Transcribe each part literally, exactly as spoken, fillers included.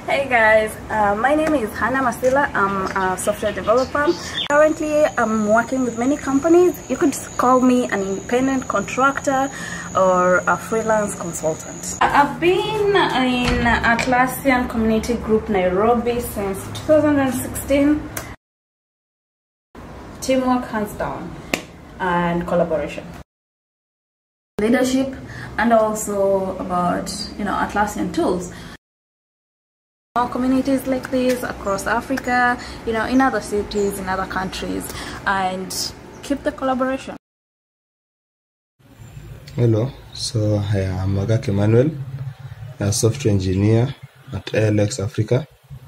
Hey guys, uh, my name is Hannah Masila. I'm a software developer. Currently, I'm working with many companies. You could call me an independent contractor or a freelance consultant. I've been in Atlassian Community Group Nairobi since two thousand sixteen. Teamwork hands down and collaboration. Leadership and also about, you know, Atlassian tools. More communities like this across Africa, you know, in other cities, in other countries, and keep the collaboration. Hello, so I am Magak Emmanuel, a software engineer at A L X Africa.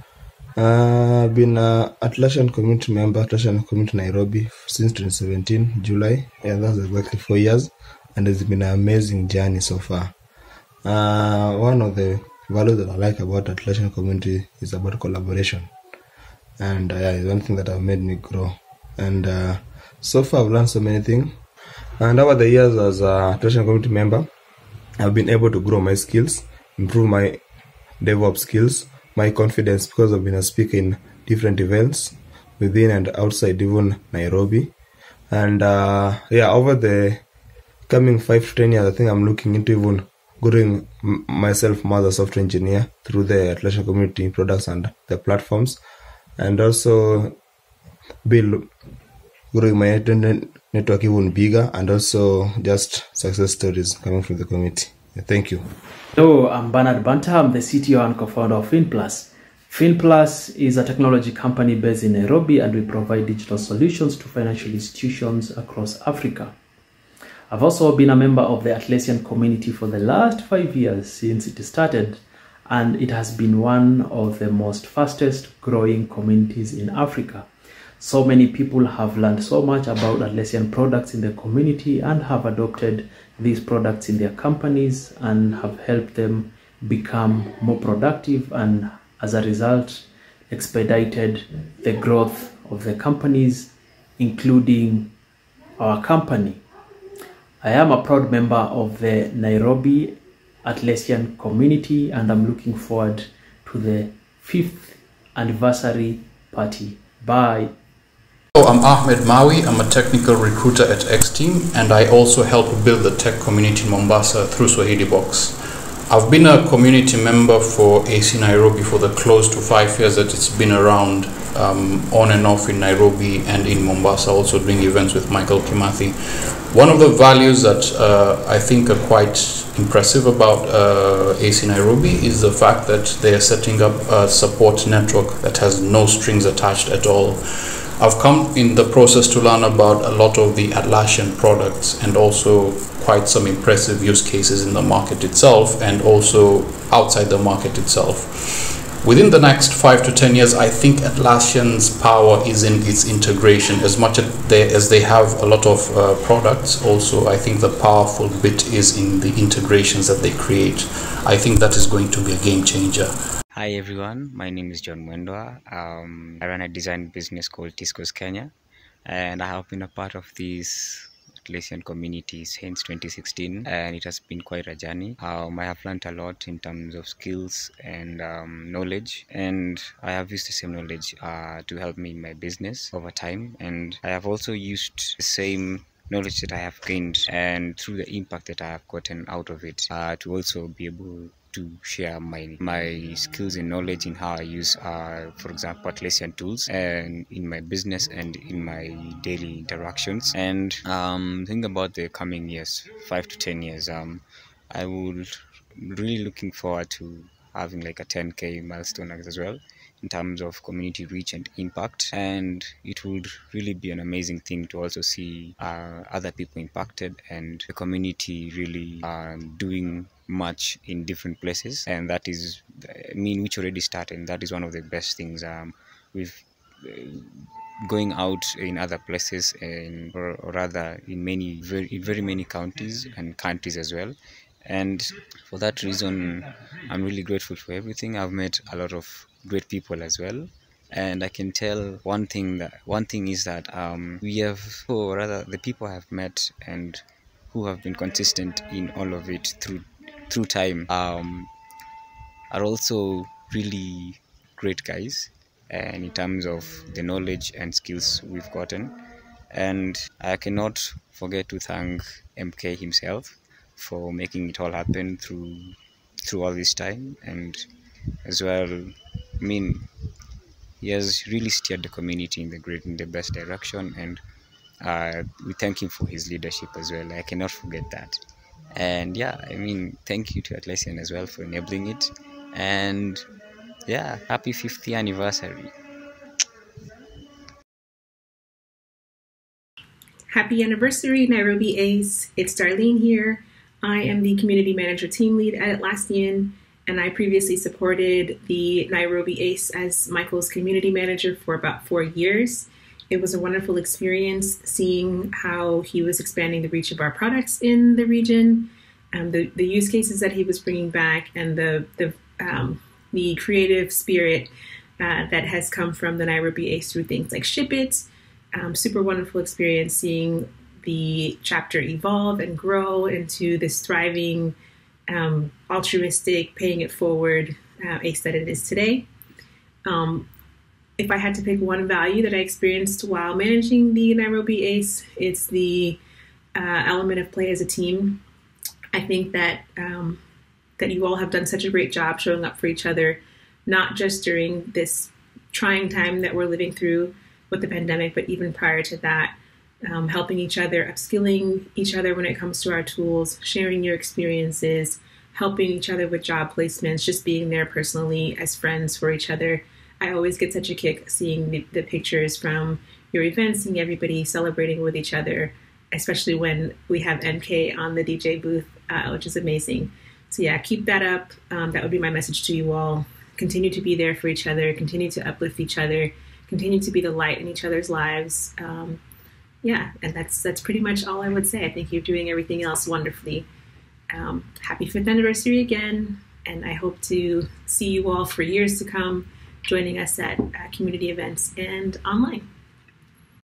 Uh, I've been an Atlassian community member, Atlassian community Nairobi since twenty seventeen, July. Yeah, that's exactly four years, and it's been an amazing journey so far. Uh, one of the value that I like about Atlassian community is about collaboration, and uh, yeah, it's one thing that have made me grow. And uh, so far, I've learned so many things. And over the years, as a Atlassian community member, I've been able to grow my skills, improve my DevOps skills, my confidence, because I've been a speaker in different events within and outside even Nairobi. And uh, yeah, over the coming five to ten years, I think I'm looking into even growing myself more as a software engineer through the Atlassian community products and the platforms, and also build growing my network even bigger, and also just success stories coming from the community. Thank you. Hello, I'm Bernard Banta. I'm the C T O and co-founder of FinPlus. FinPlus is a technology company based in Nairobi, and we provide digital solutions to financial institutions across Africa. I've also been a member of the Atlassian community for the last five years since it started, and it has been one of the most fastest growing communities in Africa. So many people have learned so much about Atlassian products in the community and have adopted these products in their companies and have helped them become more productive, and as a result expedited the growth of the companies, including our company. I am a proud member of the Nairobi Atlassian community, and I'm looking forward to the fifth anniversary party. Bye. Hello, I'm Ahmed Mawi. I'm a technical recruiter at X-Team, and I also help build the tech community in Mombasa through Swahili Box. I've been a community member for A C Nairobi for the close to five years that it's been around, um, on and off in Nairobi and in Mombasa, also doing events with Michael Kimathi. One of the values that uh, I think are quite impressive about uh, A C Nairobi is the fact that they are setting up a support network that has no strings attached at all. I've come in the process to learn about a lot of the Atlassian products, and also quite some impressive use cases in the market itself and also outside the market itself. Within the next five to ten years, I think Atlassian's power is in its integration. As much as they, as they have a lot of uh, products, also I think the powerful bit is in the integrations that they create. I think that is going to be a game changer. Hi everyone, my name is John Mwendwa. Um, I run a design business called Tiscos Kenya, and I have been a part of this Atlassian community since twenty sixteen, and it has been quite a journey. Um, I have learned a lot in terms of skills and um, knowledge, and I have used the same knowledge uh, to help me in my business over time, and I have also used the same knowledge that I have gained and through the impact that I have gotten out of it uh, to also be able to share my my skills and knowledge in how I use, uh, for example, Atlassian tools and in my business and in my daily interactions. And um, think about the coming years, five to ten years. Um, I would really looking forward to having like a ten K milestone as well in terms of community reach and impact, and it would really be an amazing thing to also see uh, other people impacted and the community really um, doing much in different places. And that is, I mean, which already started, and that is one of the best things. Um, with uh, going out in other places, and or, or rather in many very in very many counties and countries as well. And for that reason, I'm really grateful for everything. I've met a lot of great people as well, and I can tell one thing that one thing is that um, we have, or rather, the people I have met and who have been consistent in all of it through through time um, are also really great guys, and in terms of the knowledge and skills we've gotten. And I cannot forget to thank M K himself for making it all happen through through all this time. And as well, I mean, he has really steered the community in the great in the best direction, and uh, we thank him for his leadership as well. I cannot forget that. And yeah, I mean, thank you to Atlassian as well for enabling it. And yeah, happy fiftieth anniversary. Happy anniversary, Nairobi Ace. It's Darlene here. I am the community manager team lead at Atlassian, and I previously supported the Nairobi Ace as Michael's community manager for about four years. It was a wonderful experience seeing how he was expanding the reach of our products in the region, um, the, the use cases that he was bringing back, and the, the, um, the creative spirit uh, that has come from the Nairobi Ace through things like Ship It. Um, super wonderful experience seeing the chapter evolve and grow into this thriving, um, altruistic, paying it forward uh, Ace that it is today. Um, if I had to pick one value that I experienced while managing the Nairobi Ace, it's the uh, element of play as a team. I think that um, that you all have done such a great job showing up for each other, not just during this trying time that we're living through with the pandemic, but even prior to that, um, helping each other, upskilling each other when it comes to our tools, sharing your experiences, helping each other with job placements, just being there personally as friends for each other. I always get such a kick seeing the, the pictures from your events, seeing everybody celebrating with each other, especially when we have M K on the D J booth, uh, which is amazing. So yeah, keep that up. Um, that would be my message to you all. Continue to be there for each other, continue to uplift each other, continue to be the light in each other's lives. Um, yeah, and that's that's pretty much all I would say. I think you're doing everything else wonderfully. Um, happy fifth anniversary again, and I hope to see you all for years to come, joining us at uh, community events and online.